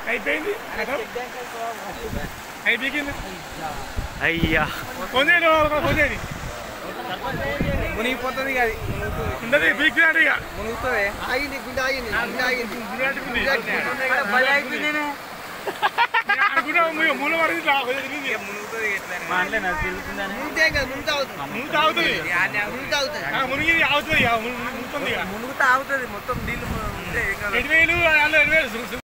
అయిపోయింది అయిపోయింది అయ్యా పోనేది మునిగిపోతుంది అది ఉండదు బీక్కినాడు ఇక మునుగుతుంది ఆగింది గుండె ఆగింది అనుకున్నా మూల పడింది మునిగి అవుతుంది మునుగుతా ఆగుతుంది మొత్తం నీళ్ళు 7,000 2,000